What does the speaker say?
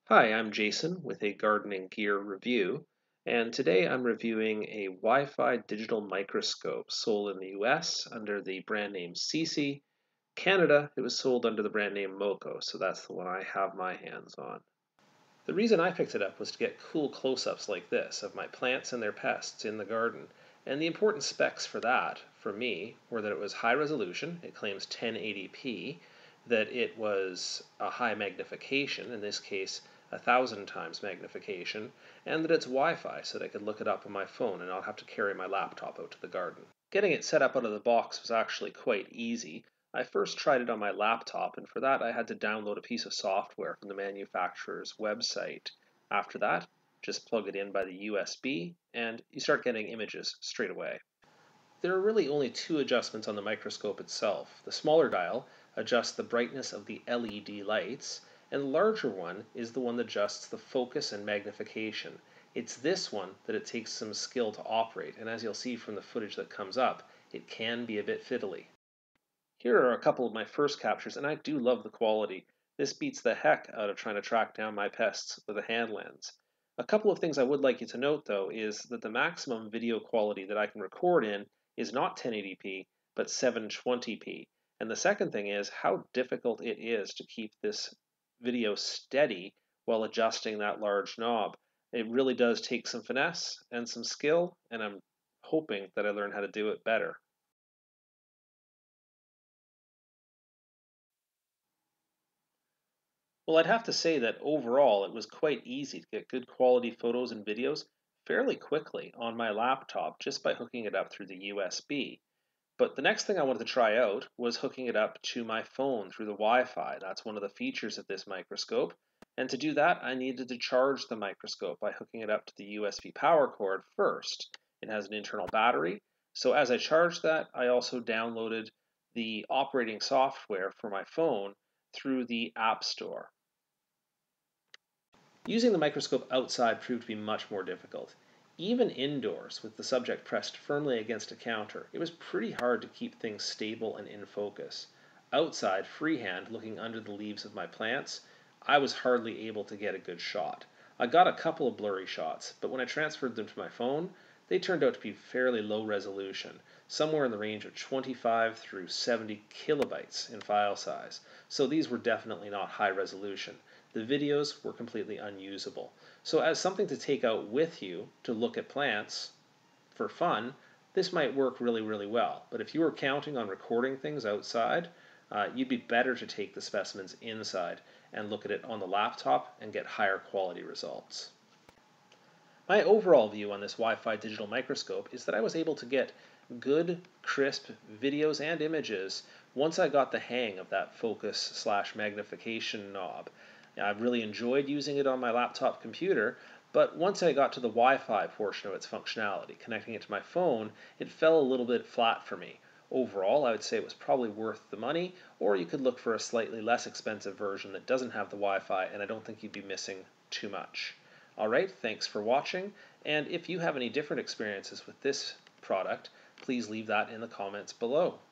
Hi, I'm Jason with a gardening gear review, and today I'm reviewing a Wi-Fi digital microscope sold in the US under the brand name Seesi. Canada, it was sold under the brand name Moco, so that's the one I have my hands on. The reason I picked it up was to get cool close-ups like this of my plants and their pests in the garden, and the important specs for that, for me, were that it was high resolution, it claims 1080p, that it was a high magnification, in this case 1,000 times magnification, and that it's Wi-Fi so that I could look it up on my phone and not have to carry my laptop out to the garden. Getting it set up out of the box was actually quite easy. I first tried it on my laptop, and for that I had to download a piece of software from the manufacturer's website. After that, just plug it in by the USB, and you start getting images straight away. There are really only two adjustments on the microscope itself. The smaller dial adjusts the brightness of the LED lights, and the larger one is the one that adjusts the focus and magnification. It's this one that it takes some skill to operate, and as you'll see from the footage that comes up, it can be a bit fiddly. Here are a couple of my first captures, and I do love the quality. This beats the heck out of trying to track down my pests with a hand lens. A couple of things I would like you to note, though, is that the maximum video quality that I can record in is not 1080p, but 720p. And the second thing is how difficult it is to keep this video steady while adjusting that large knob. It really does take some finesse and some skill, and I'm hoping that I learn how to do it better. Well, I'd have to say that overall it was quite easy to get good quality photos and videos fairly quickly on my laptop just by hooking it up through the USB. But the next thing I wanted to try out was hooking it up to my phone through the Wi-Fi. That's one of the features of this microscope. And to do that, I needed to charge the microscope by hooking it up to the USB power cord first. It has an internal battery. So as I charged that, I also downloaded the operating software for my phone through the App Store. Using the microscope outside proved to be much more difficult. Even indoors, with the subject pressed firmly against a counter, it was pretty hard to keep things stable and in focus. Outside, freehand, looking under the leaves of my plants, I was hardly able to get a good shot. I got a couple of blurry shots, but when I transferred them to my phone, they turned out to be fairly low resolution, somewhere in the range of 25 through 70 kilobytes in file size. So these were definitely not high resolution. The videos were completely unusable. So as something to take out with you to look at plants for fun, this might work really, really well. But if you were counting on recording things outside, you'd be better to take the specimens inside and look at it on the laptop and get higher quality results. My overall view on this Wi-Fi digital microscope is that I was able to get good, crisp videos and images once I got the hang of that focus/magnification knob. I've really enjoyed using it on my laptop computer, but once I got to the Wi-Fi portion of its functionality, connecting it to my phone, it fell a little bit flat for me. Overall, I would say it was probably worth the money, or you could look for a slightly less expensive version that doesn't have the Wi-Fi, and I don't think you'd be missing too much. Alright, thanks for watching, and if you have any different experiences with this product, please leave that in the comments below.